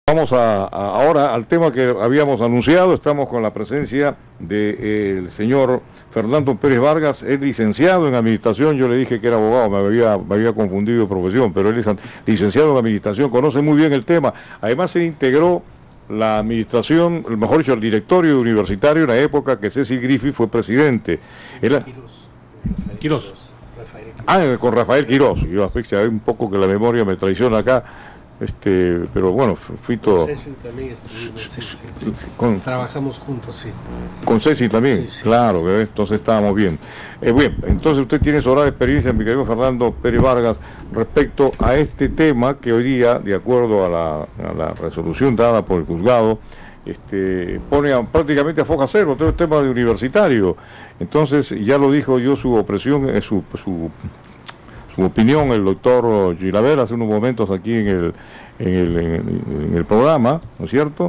Vamos ahora al tema que habíamos anunciado. Estamos con la presencia del señor Fernando Pérez Vargas, es licenciado en administración. Yo le dije que era abogado, me había confundido de profesión, pero él es licenciado en administración, conoce muy bien el tema. Además se integró la administración, mejor dicho, el directorio universitario en la época que Cecil Griffith fue presidente. Quirós. Con Rafael Quirós. Yo aspecto un poco que la memoria me traiciona acá. Pero bueno, fui todo. Con Cecil también estuvimos, sí. Trabajamos juntos, sí. Con Cecil también, sí, claro, sí. Entonces estábamos bien. Bien, entonces usted tiene su hora de experiencia, mi querido Fernando Pérez Vargas, respecto a este tema que hoy día, de acuerdo a la resolución dada por el juzgado, pone prácticamente a foja cero todo el tema de universitario. Entonces, ya lo dijo yo, su opresión, su opinión el doctor Gilaver hace unos momentos aquí en el programa, ¿no es cierto?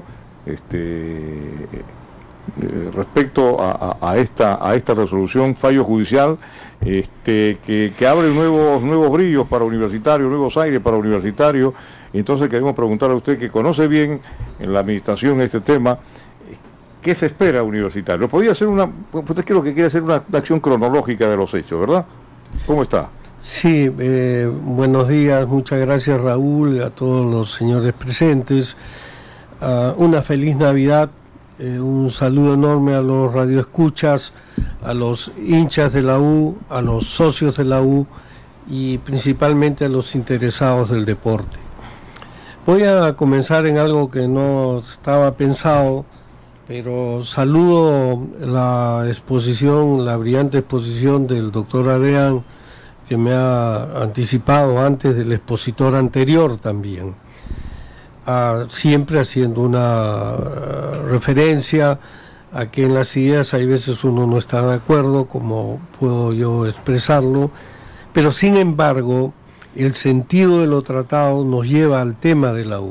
Respecto a esta resolución, fallo judicial, que abre nuevos brillos para universitarios, nuevos aires para universitarios. Entonces queremos preguntarle a usted, que conoce bien en la administración este tema, ¿qué se espera universitario? Podría ser usted creo que quiere hacer una acción cronológica de los hechos, ¿verdad? ¿Cómo está? Sí, buenos días, muchas gracias Raúl, a todos los señores presentes. Una feliz Navidad, un saludo enorme a los radioescuchas, a los hinchas de la U, a los socios de la U y principalmente a los interesados del deporte. Voy a comenzar en algo que no estaba pensado, pero saludo la brillante exposición del doctor Adrián, que me ha anticipado antes del expositor anterior también, siempre haciendo una referencia a que en las ideas hay veces uno no está de acuerdo, como puedo yo expresarlo, pero sin embargo el sentido de lo tratado nos lleva al tema de la U.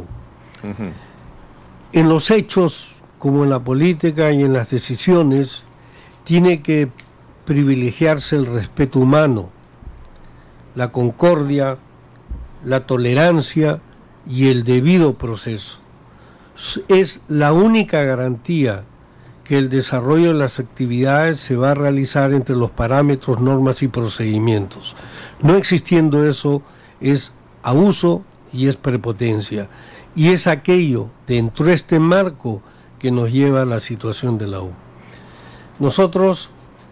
En los hechos, como en la política y en las decisiones, tiene que privilegiarse el respeto humano, la concordia, la tolerancia y el debido proceso. Es la única garantía que el desarrollo de las actividades se va a realizar entre los parámetros, normas y procedimientos. No existiendo eso, es abuso y es prepotencia. Y es aquello dentro de este marco que nos lleva a la situación de la U. Nosotros,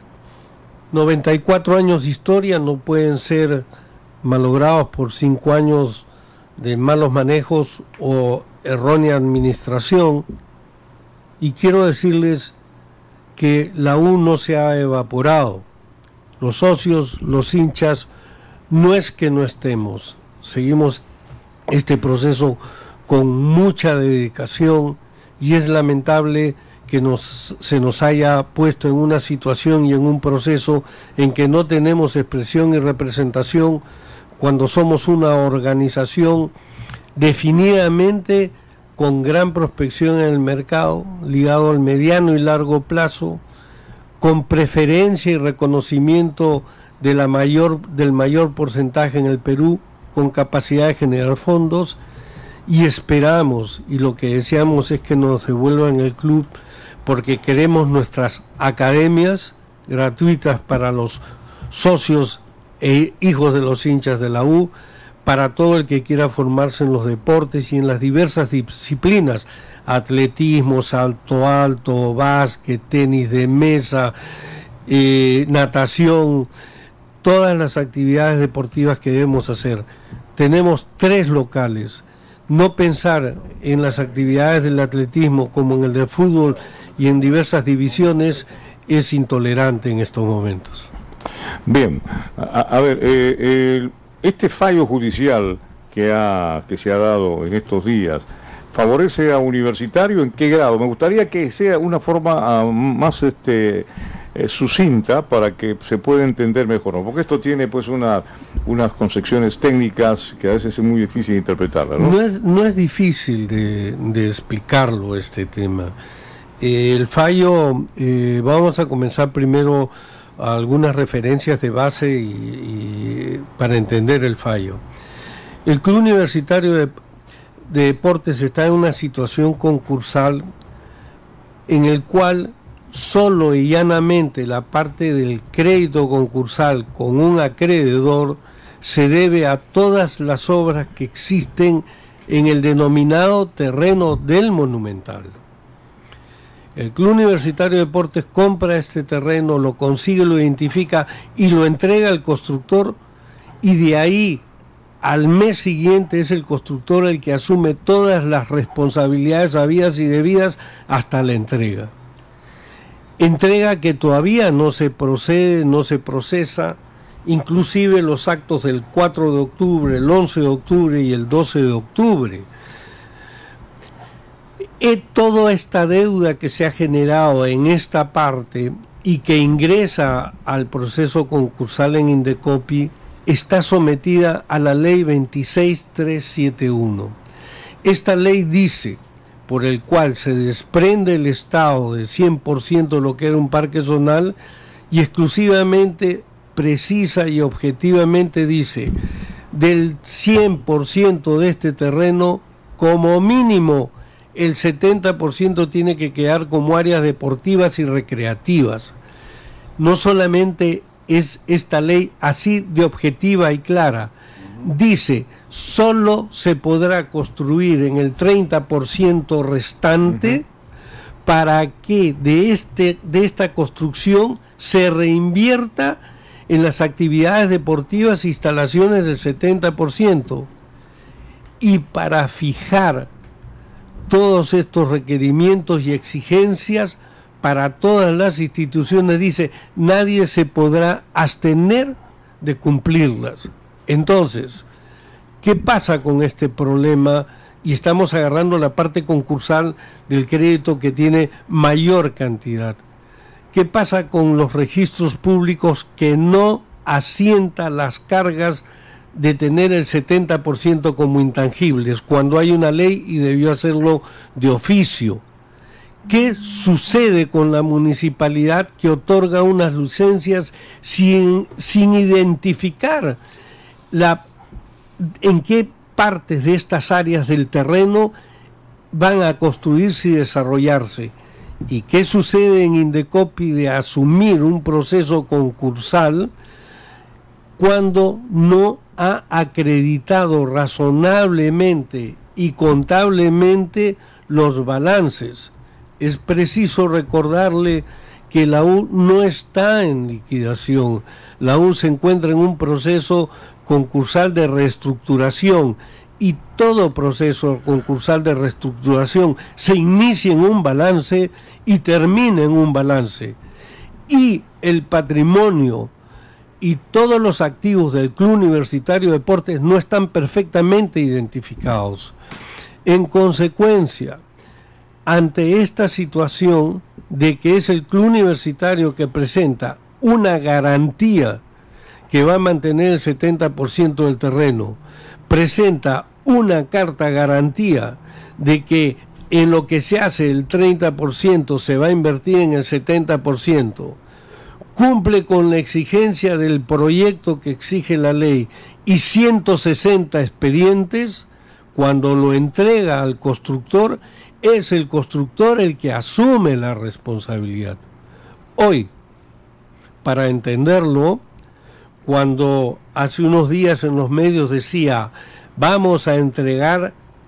94 años de historia no pueden ser malogrados por 5 años de malos manejos o errónea administración, y quiero decirles que la U no se ha evaporado. Los socios, los hinchas, no es que no estemos, seguimos este proceso con mucha dedicación, y es lamentable que se nos haya puesto en una situación y en un proceso en que no tenemos expresión y representación cuando somos una organización definidamente con gran prospección en el mercado, ligado al mediano y largo plazo, con preferencia y reconocimiento del mayor porcentaje en el Perú, con capacidad de generar fondos, y esperamos, y lo que deseamos es que nos devuelvan el club, porque queremos nuestras academias gratuitas para los socios e hijos de los hinchas de la U, para todo el que quiera formarse en los deportes y en las diversas disciplinas: atletismo, salto alto, básquet, tenis de mesa, natación, todas las actividades deportivas que debemos hacer. Tenemos 3 locales. No pensar en las actividades del atletismo como en el del fútbol y en diversas divisiones es intolerante en estos momentos. Bien, a ver, este fallo judicial que se ha dado en estos días, ¿favorece a Universitario? ¿En qué grado? Me gustaría que sea una forma más sucinta para que se pueda entender mejor, ¿no? Porque esto tiene pues unas concepciones técnicas que a veces es muy difícil de interpretarla, ¿no? No es difícil de explicarlo este tema. El fallo, vamos a comenzar primero algunas referencias de base y para entender el fallo. El Club Universitario de Deportes está en una situación concursal en el cual solo y llanamente la parte del crédito concursal con un acreedor se debe a todas las obras que existen en el denominado terreno del Monumental. El Club Universitario de Deportes compra este terreno, lo consigue, lo identifica y lo entrega al constructor, y de ahí al mes siguiente es el constructor el que asume todas las responsabilidades habidas y debidas hasta la entrega. Entrega que todavía no se procede, no se procesa, inclusive los actos del 4 de octubre, el 11 de octubre y el 12 de octubre. Toda esta deuda que se ha generado en esta parte y que ingresa al proceso concursal en Indecopi está sometida a la ley 26371. Esta ley dice, por el cual se desprende el Estado de 100% de lo que era un parque zonal y exclusivamente precisa y objetivamente dice, del 100% de este terreno, como mínimo el 70% tiene que quedar como áreas deportivas y recreativas. No solamente es esta ley así de objetiva y clara, dice, solo se podrá construir en el 30% restante para que de esta construcción se reinvierta en las actividades deportivas e instalaciones del 70%. Y para fijar todos estos requerimientos y exigencias para todas las instituciones, dice, nadie se podrá abstener de cumplirlas. Entonces, ¿qué pasa con este problema? Y estamos agarrando la parte concursal del crédito que tiene mayor cantidad. ¿Qué pasa con los registros públicos que no asienta las cargas de tener el 70% como intangibles, cuando hay una ley y debió hacerlo de oficio? ¿Qué sucede con la municipalidad que otorga unas licencias sin identificar en qué partes de estas áreas del terreno van a construirse y desarrollarse? ¿Y qué sucede en Indecopi de asumir un proceso concursal cuando no ha acreditado razonablemente y contablemente los balances? Es preciso recordarle que la U no está en liquidación. La U se encuentra en un proceso concursal de reestructuración, y todo proceso concursal de reestructuración se inicia en un balance y termina en un balance. Y el patrimonio y todos los activos del Club Universitario de Deportes no están perfectamente identificados. En consecuencia, ante esta situación de que es el Club Universitario que presenta una garantía que va a mantener el 70% del terreno, presenta una carta garantía de que en lo que se hace el 30% se va a invertir en el 70%, cumple con la exigencia del proyecto que exige la ley y 160 expedientes, cuando lo entrega al constructor, es el constructor el que asume la responsabilidad. Hoy, para entenderlo, cuando hace unos días en los medios decía, vamos a entregar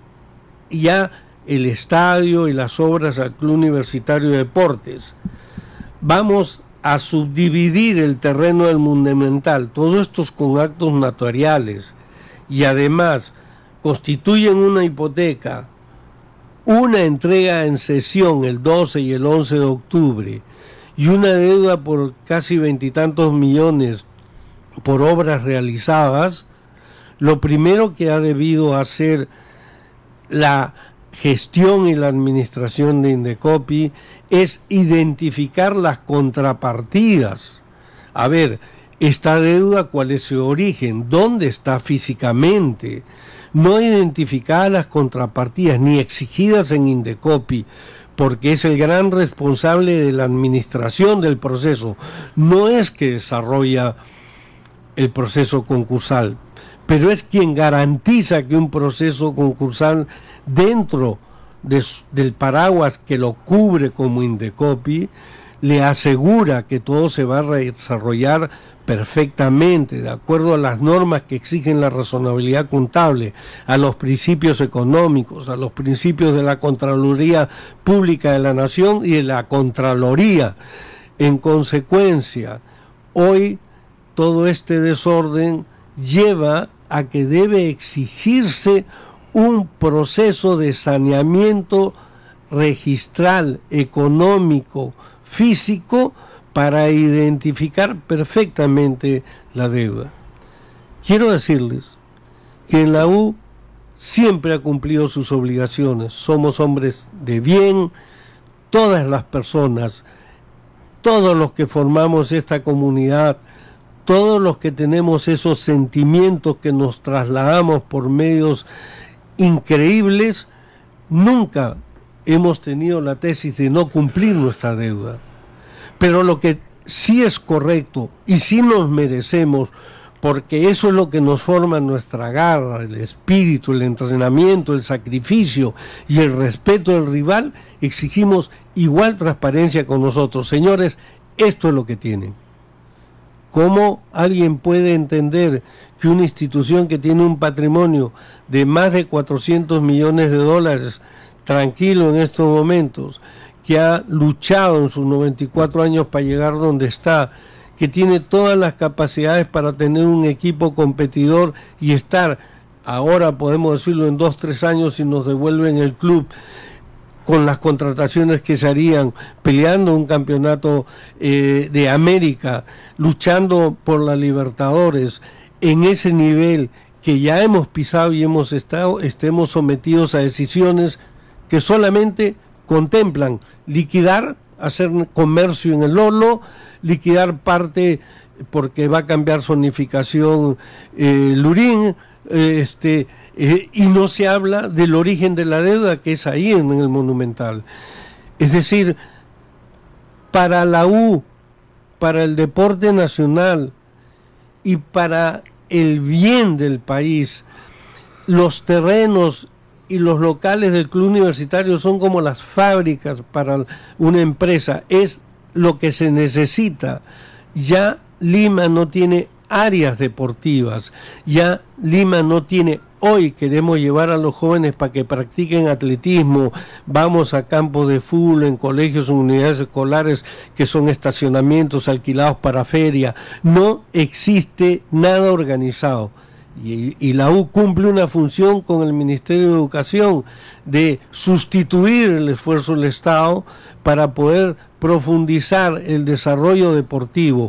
ya el estadio y las obras al Club Universitario de Deportes, vamos a subdividir el terreno del Monumental, todo esto es con actos notariales, y además constituyen una hipoteca, una entrega en cesión el 12 y el 11 de octubre, y una deuda por casi 20 y tantos millones por obras realizadas. Lo primero que ha debido hacer la gestión y la administración de Indecopi es identificar las contrapartidas. A ver, esta deuda, ¿cuál es su origen? ¿Dónde está físicamente? No identificadas las contrapartidas ni exigidas en Indecopi, porque es el gran responsable de la administración del proceso. No es que desarrolla el proceso concursal, pero es quien garantiza que un proceso concursal dentro del paraguas que lo cubre como Indecopi le asegura que todo se va a desarrollar perfectamente, de acuerdo a las normas que exigen la razonabilidad contable, a los principios económicos, a los principios de la Contraloría Pública de la Nación y de la Contraloría. En consecuencia, hoy todo este desorden lleva a que debe exigirse un proceso de saneamiento registral, económico, físico, para identificar perfectamente la deuda. Quiero decirles que en la U siempre ha cumplido sus obligaciones. Somos hombres de bien, todas las personas, todos los que formamos esta comunidad, todos los que tenemos esos sentimientos que nos trasladamos por medios increíbles, nunca hemos tenido la tesis de no cumplir nuestra deuda. Pero lo que sí es correcto y sí nos merecemos, porque eso es lo que nos forma nuestra garra, el espíritu, el entrenamiento, el sacrificio y el respeto del rival, exigimos igual transparencia con nosotros. Señores, esto es lo que tienen. ¿Cómo alguien puede entender que una institución que tiene un patrimonio de más de 400 millones de dólares, tranquilo en estos momentos, que ha luchado en sus 94 años para llegar donde está, que tiene todas las capacidades para tener un equipo competidor y estar, ahora podemos decirlo, en 2-3 años si nos devuelven el club, con las contrataciones que se harían, peleando un campeonato de América, luchando por la Libertadores, en ese nivel que ya hemos pisado y hemos estado, estemos sometidos a decisiones que solamente contemplan liquidar, hacer comercio en el Lolo, liquidar parte porque va a cambiar zonificación Lurín, y no se habla del origen de la deuda que es ahí en el Monumental. Es decir, para la U, para el deporte nacional y para el bien del país, los terrenos y los locales del club universitario son como las fábricas para una empresa, es lo que se necesita. Ya Lima no tiene áreas deportivas, ya Lima no tiene, hoy queremos llevar a los jóvenes para que practiquen atletismo, vamos a campos de fútbol en colegios, en unidades escolares que son estacionamientos alquilados para feria, no existe nada organizado. Y la U cumple una función con el Ministerio de Educación de sustituir el esfuerzo del Estado para poder profundizar el desarrollo deportivo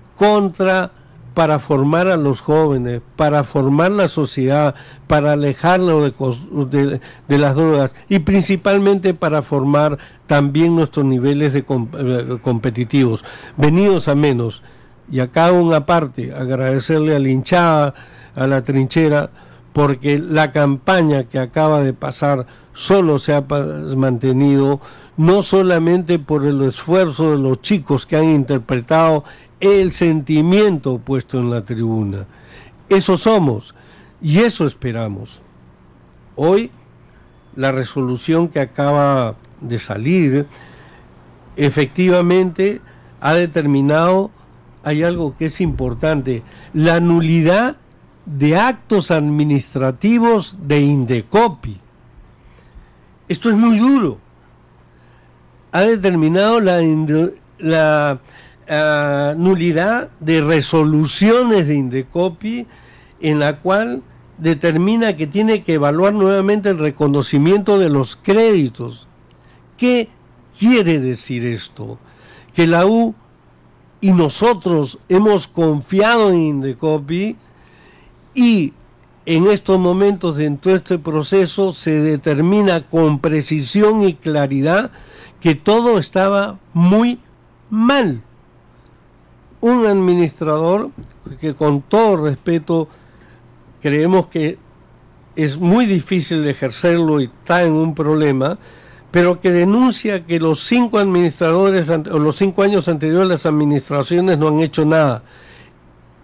para formar a los jóvenes, para formar la sociedad, para alejarlo de las drogas y principalmente para formar también nuestros niveles de competitivos, venidos a menos. Y acá una parte, agradecerle a la hinchada, a la trinchera, porque la campaña que acaba de pasar solo se ha mantenido, no solamente por el esfuerzo de los chicos que han interpretado el sentimiento puesto en la tribuna. Eso somos y eso esperamos. Hoy la resolución que acaba de salir efectivamente ha determinado, hay algo que es importante, la nulidad de actos administrativos de Indecopi. Esto es muy duro. Ha determinado la nulidad de resoluciones de Indecopi, en la cual determina que tiene que evaluar nuevamente el reconocimiento de los créditos. ¿Qué quiere decir esto? Que la U y nosotros hemos confiado en Indecopi y en estos momentos dentro de este proceso se determina con precisión y claridad que todo estaba muy mal. Un administrador que, con todo respeto, creemos que es muy difícil ejercerlo y está en un problema, pero que denuncia que los 5 administradores o los 5 años anteriores las administraciones no han hecho nada.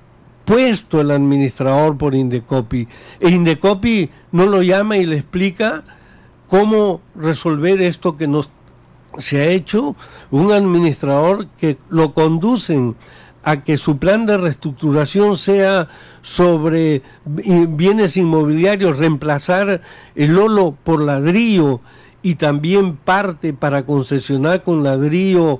puesto el administrador por Indecopi. E Indecopi no lo llama y le explica cómo resolver esto que nos se ha hecho, un administrador que lo conducen a que su plan de reestructuración sea sobre bienes inmobiliarios, reemplazar el olo por ladrillo y también parte para concesionar con ladrillo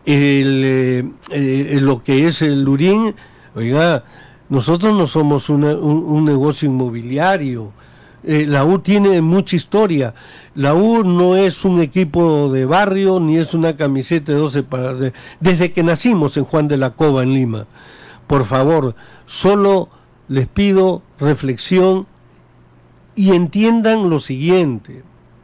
lo que es el Lurín. Oiga, nosotros no somos un negocio inmobiliario. La U tiene mucha historia. La U no es un equipo de barrio ni es una camiseta de 12 desde que nacimos en Juan de la Cova, en Lima. Por favor, solo les pido reflexión y entiendan lo siguiente.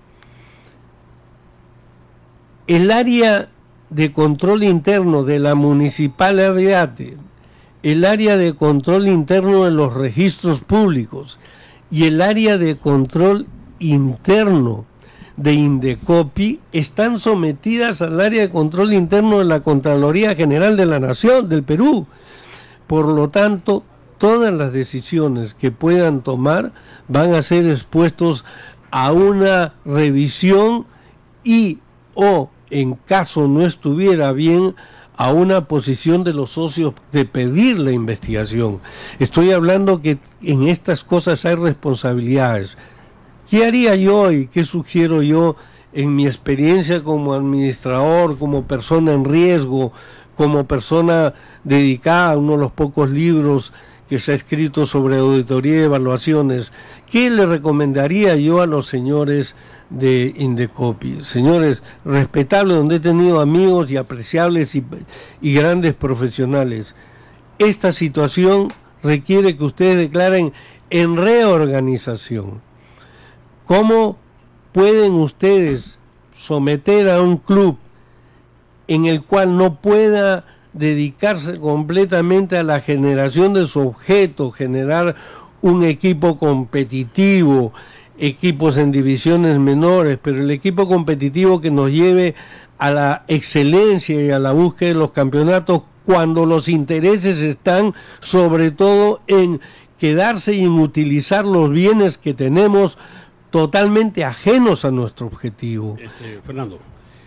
El área de control interno de la municipalidad, el área de control interno de los registros públicos y el área de control interno de Indecopi están sometidas al área de control interno de la Contraloría General de la Nación del Perú. Por lo tanto, todas las decisiones que puedan tomar van a ser expuestos a una revisión y o en caso no estuviera bien, a una posición de los socios de pedir la investigación. Estoy hablando que en estas cosas hay responsabilidades. ¿Qué haría yo y qué sugiero yo en mi experiencia como administrador, como persona en riesgo, como persona dedicada a uno de los pocos libros que se ha escrito sobre auditoría y evaluaciones? ¿Qué le recomendaría yo a los señores de Indecopi? Señores respetables, donde he tenido amigos y apreciables y grandes profesionales. Esta situación requiere que ustedes declaren en reorganización. ¿Cómo pueden ustedes someter a un club en el cual no pueda dedicarse completamente a la generación de su objeto, generar un equipo competitivo, equipos en divisiones menores, pero el equipo competitivo que nos lleve a la excelencia y a la búsqueda de los campeonatos, cuando los intereses están sobre todo en quedarse y en utilizar los bienes que tenemos totalmente ajenos a nuestro objetivo? Fernando,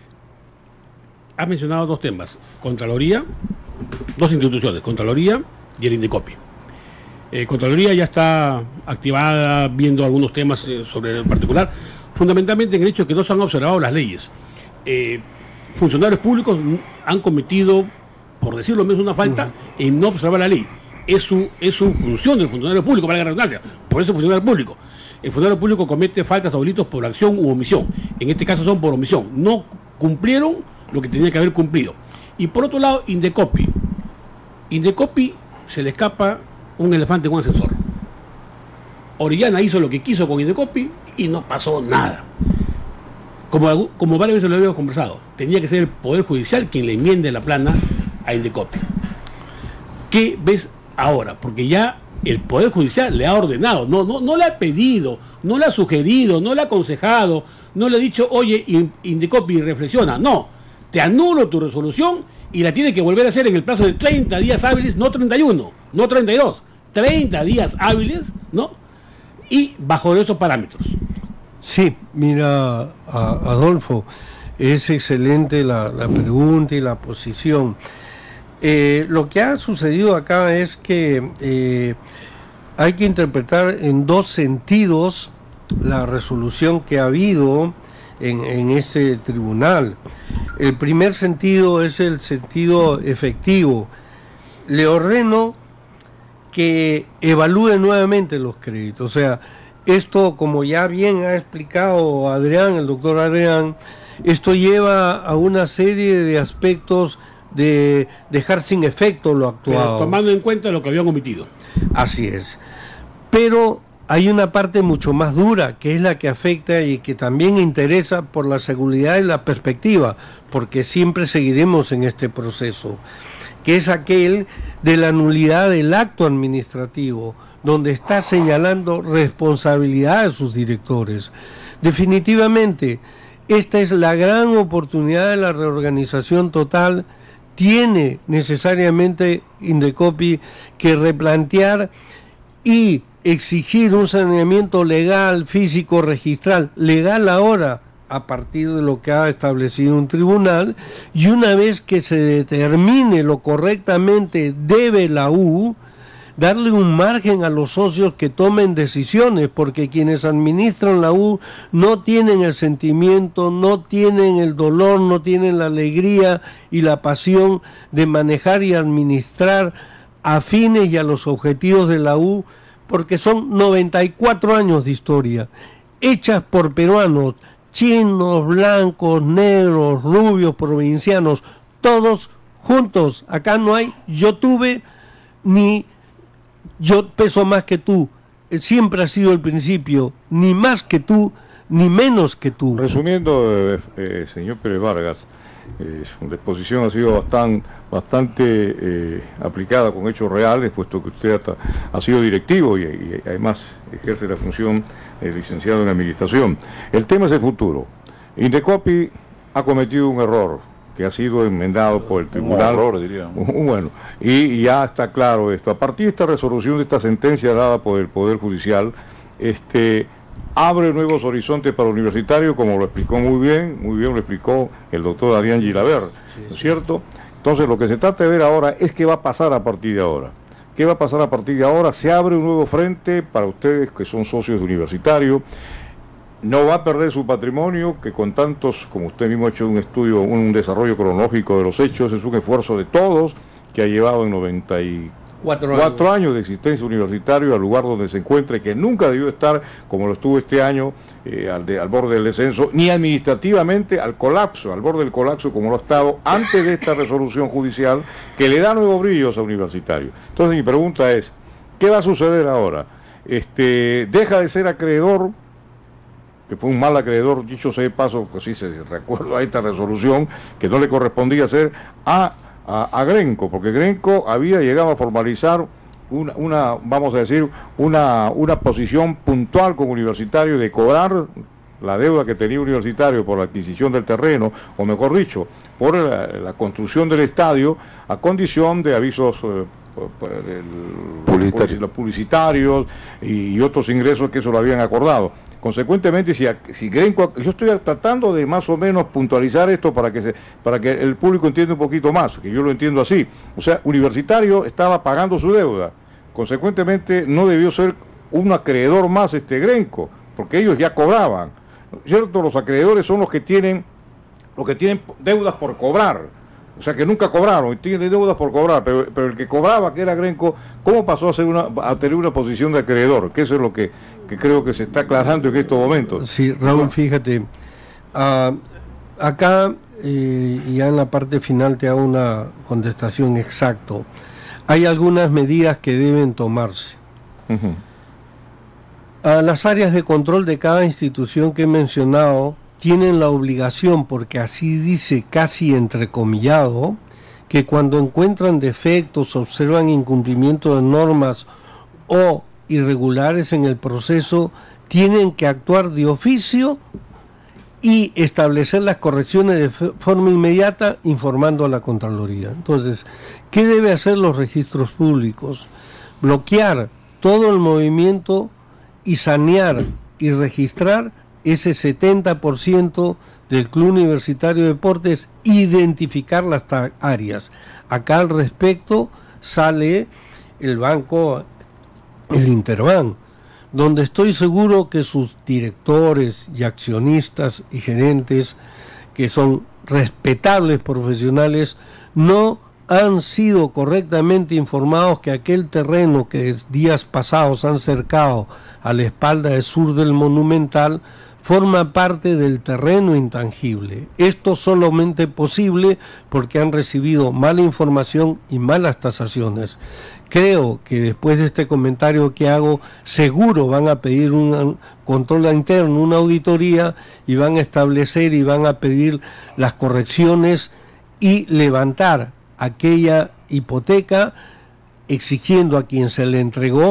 has mencionado dos temas: Contraloría, dos instituciones, Contraloría y el Indecopi. Contraloría ya está activada, viendo algunos temas sobre el particular, fundamentalmente en el hecho de que no se han observado las leyes. Funcionarios públicos han cometido, por decirlo menos, una falta en no observar la ley. Es su función del funcionario público, para la redundancia, por eso es funcionario público. El funcionario público comete faltas o delitos por acción u omisión. En este caso son por omisión. No cumplieron lo que tenía que haber cumplido. Y por otro lado, Indecopi. Indecopi se le escapa un elefante en un ascensor. Orellana hizo lo que quiso con Indecopi y no pasó nada. Como varias veces lo habíamos conversado, tenía que ser el Poder Judicial quien le enmiende la plana a Indecopi. ¿Qué ves ahora? Porque ya el Poder Judicial le ha ordenado, no le ha pedido, no le ha sugerido, no le ha aconsejado, no le ha dicho, oye, Indecopi, reflexiona. No, te anulo tu resolución y la tiene que volver a hacer en el plazo de 30 días hábiles, no 31, no 32, 30 días hábiles, ¿no? Y bajo estos parámetros. Sí, mira, Adolfo, es excelente la pregunta y la posición. Lo que ha sucedido acá es que hay que interpretar en dos sentidos la resolución que ha habido en ese tribunal. El primer sentido es el sentido efectivo. Le ordeno que evalúe nuevamente los créditos. O sea, esto, como ya bien ha explicado Adrián, el doctor Adrián, esto lleva a una serie de aspectos de dejar sin efecto lo actuado. Pero tomando en cuenta lo que habían omitido. Así es. Pero hay una parte mucho más dura, que es la que afecta y que también interesa por la seguridad y la perspectiva, porque siempre seguiremos en este proceso, que es aquel de la nulidad del acto administrativo, donde está señalando responsabilidad de sus directores. Definitivamente, esta es la gran oportunidad de la reorganización total. tiene necesariamente Indecopi que replantear y exigir un saneamiento legal, físico, registral, legal ahora, a partir de lo que ha establecido un tribunal, y una vez que se determine lo correctamente debe la U darle un margen a los socios que tomen decisiones, porque quienes administran la U no tienen el sentimiento, no tienen el dolor, no tienen la alegría y la pasión de manejar y administrar a fines y a los objetivos de la U, porque son 94 años de historia, hechas por peruanos, chinos, blancos, negros, rubios, provincianos, todos juntos. Acá no hay yo tuve ni yo peso más que tú. Siempre ha sido el principio, ni más que tú, ni menos que tú. Resumiendo, señor Pérez Vargas, su disposición ha sido bastante aplicada con hechos reales, puesto que usted ha sido directivo y además ejerce la función de licenciado en administración. El tema es el futuro. Indecopi ha cometido un error que ha sido enmendado por el tribunal. Un error, diría. Bueno, y ya está claro esto. A partir de esta resolución, de esta sentencia dada por el Poder Judicial, abre nuevos horizontes para el universitario, como lo explicó muy bien lo explicó el doctor Adrián Gilaber, ¿no es cierto? Entonces lo que se trata de ver ahora es qué va a pasar a partir de ahora. ¿Qué va a pasar a partir de ahora? Se abre un nuevo frente para ustedes que son socios universitarios. No va a perder su patrimonio, que con tantos, como usted mismo ha hecho un estudio, un desarrollo cronológico de los hechos, es un esfuerzo de todos, que ha llevado en 94 años de existencia universitaria al lugar donde se encuentra y que nunca debió estar, como lo estuvo este año, al borde del descenso, ni administrativamente al colapso, al borde del colapso como lo ha estado antes de esta resolución judicial que le da nuevos brillos a universitario. Entonces mi pregunta es, ¿qué va a suceder ahora? ¿Deja de ser acreedor, que fue un mal acreedor, dicho sea de paso, pues sí se recuerda a esta resolución, que no le correspondía hacer a Grenco, porque Grenco había llegado a formalizar vamos a decir, una posición puntual con Universitario de cobrar la deuda que tenía Universitario por la adquisición del terreno, o mejor dicho, por la construcción del estadio, a condición de avisos publicitarios y otros ingresos que eso lo habían acordado. Consecuentemente, si Grenco, yo estoy tratando de más o menos puntualizar esto para que el público entienda un poquito más, que yo lo entiendo así. O sea, Universitario estaba pagando su deuda, consecuentemente no debió ser un acreedor más Grenco, porque ellos ya cobraban, ¿cierto? Los acreedores son los que tienen deudas por cobrar. O sea, que nunca cobraron y tienen deudas por cobrar, pero el que cobraba, que era Grenco, ¿cómo pasó a tener una posición de acreedor? Que eso es lo que creo que se está aclarando en estos momentos. Sí, Raúl, fíjate, acá, ya en la parte final te hago una contestación exacta. Hay algunas medidas que deben tomarse. Las áreas de control de cada institución que he mencionado tienen la obligación, porque así dice casi entrecomillado, que cuando encuentran defectos, observan incumplimiento de normas o irregulares en el proceso, tienen que actuar de oficio y establecer las correcciones de forma inmediata, informando a la Contraloría. Entonces, ¿qué debe hacer los registros públicos? Bloquear todo el movimiento y sanear y registrar ese 70% del Club Universitario de Deportes, identificar las áreas. Acá al respecto sale el banco, el Interbank, donde estoy seguro que sus directores y accionistas y gerentes, que son respetables profesionales, no han sido correctamente informados que aquel terreno que días pasados han cercado a la espalda del sur del Monumental forma parte del terreno intangible. Esto solamente posible porque han recibido mala información y malas tasaciones. Creo que después de este comentario que hago, seguro van a pedir un control interno, una auditoría, y van a establecer y van a pedir las correcciones y levantar aquella hipoteca, exigiendo a quien se le entregó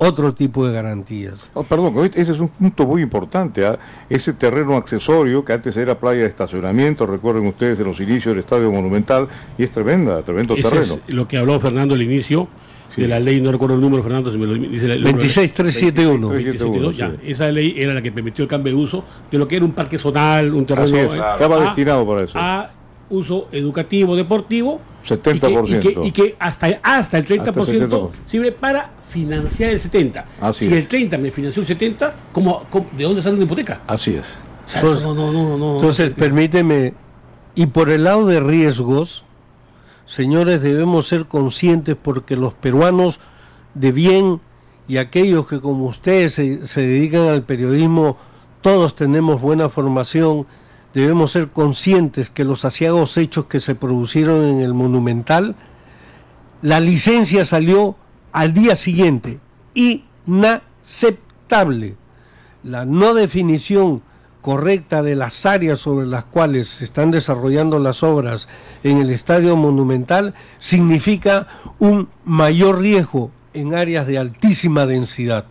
otro tipo de garantías. Oh, perdón, ese es un punto muy importante, ¿eh? Ese terreno accesorio que antes era playa de estacionamiento, recuerden ustedes en los inicios del Estadio Monumental, y es tremendo terreno. Es lo que habló Fernando al inicio, sí, de la ley, no recuerdo el número, Fernando, si me lo dice. 26371. 26371, ya. Sí. Esa ley era la que permitió el cambio de uso de lo que era un parque zonal, un terreno. Estaba destinado para eso. A uso educativo, deportivo. 70%. Y que hasta el 30% sirve para financiar el 70%. Así si es. el 30% me financió el 70%, ¿de dónde sale una hipoteca? Así es. O sea, no. Entonces, permíteme, y por el lado de riesgos, señores, debemos ser conscientes porque los peruanos de bien y aquellos que como ustedes se dedican al periodismo, todos tenemos buena formación, debemos ser conscientes que los aciagos hechos que se produjeron en el Monumental, la licencia salió al día siguiente, inaceptable. La no definición correcta de las áreas sobre las cuales se están desarrollando las obras en el Estadio Monumental significa un mayor riesgo en áreas de altísima densidad.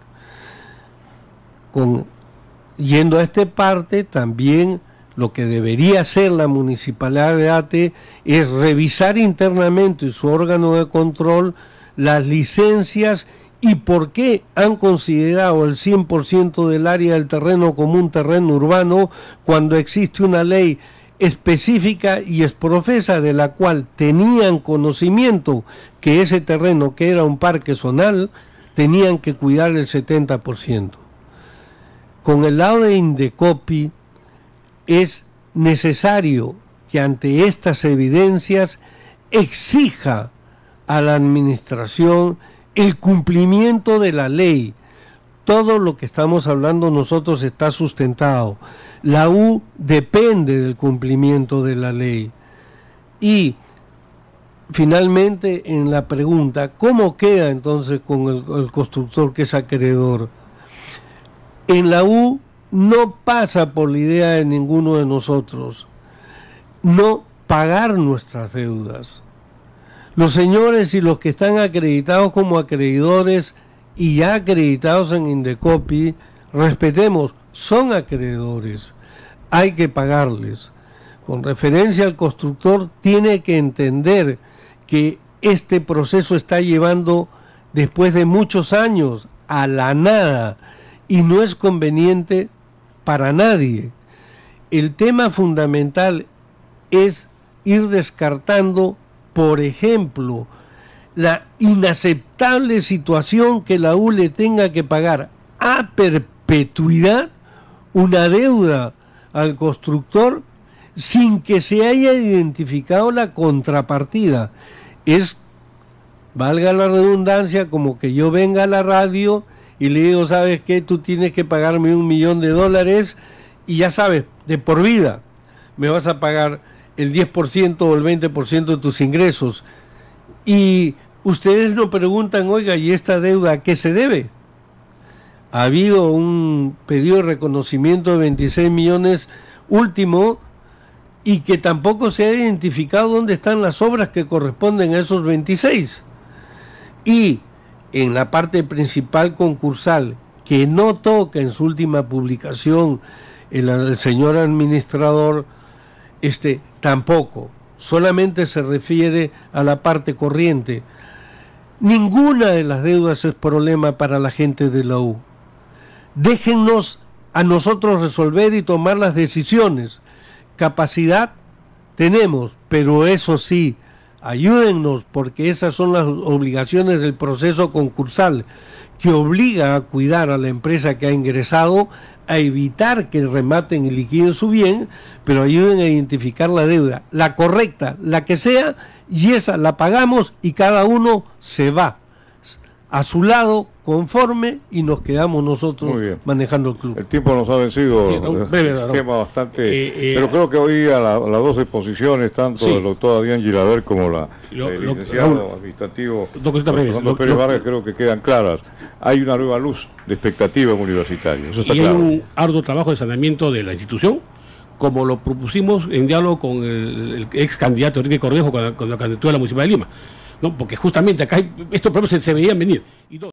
Yendo a esta parte, también lo que debería hacer la Municipalidad de Ate es revisar internamente su órgano de control las licencias y por qué han considerado el 100% del área del terreno como un terreno urbano cuando existe una ley específica y exprofesa de la cual tenían conocimiento que ese terreno, que era un parque zonal, tenían que cuidar el 70%. Con el lado de Indecopi, es necesario que ante estas evidencias exija a la administración el cumplimiento de la ley. Todo lo que estamos hablando nosotros está sustentado. La U depende del cumplimiento de la ley. Y finalmente, en la pregunta, ¿cómo queda entonces con el constructor que es acreedor? En la U no pasa por la idea de ninguno de nosotros no pagar nuestras deudas. Los señores y los que están acreditados como acreedores y ya acreditados en Indecopi, respetemos, son acreedores, hay que pagarles. Con referencia al constructor, tiene que entender que este proceso está llevando después de muchos años a la nada y no es conveniente para nadie. El tema fundamental es ir descartando, por ejemplo, la inaceptable situación que la U le tenga que pagar a perpetuidad una deuda al constructor sin que se haya identificado la contrapartida. Es, valga la redundancia, como que yo venga a la radio y le digo, ¿sabes qué? Tú tienes que pagarme $1.000.000 y ya sabes, de por vida me vas a pagar el 10% o el 20% de tus ingresos. Y ustedes nos preguntan, oiga, ¿y esta deuda a qué se debe? Ha habido un pedido de reconocimiento de 26 millones último y que tampoco se ha identificado dónde están las obras que corresponden a esos 26. Y en la parte principal concursal, que no toca en su última publicación el señor administrador, tampoco, solamente se refiere a la parte corriente. Ninguna de las deudas es problema para la gente de la U. Déjennos a nosotros resolver y tomar las decisiones. Capacidad tenemos, pero eso sí, ayúdennos, porque esas son las obligaciones del proceso concursal, que obliga a cuidar a la empresa que ha ingresado, a evitar que rematen y liquiden su bien, pero ayuden a identificar la deuda, la correcta, la que sea, y esa la pagamos y cada uno se va a su lado conforme y nos quedamos nosotros manejando el club. El tiempo nos ha vencido, un tema bastante, pero creo que hoy a las dos exposiciones, tanto del doctor Adrián Gilaber como la licenciado administrativo Fernando Pérez Vargas, creo que quedan claras. Hay una nueva luz de expectativa en universitario, eso está claro. Hay un arduo trabajo de saneamiento de la institución, como lo propusimos en diálogo con el ex candidato Enrique Cornejo con la candidatura de la Municipalidad de Lima. No, porque justamente acá estos problemas se veían venir.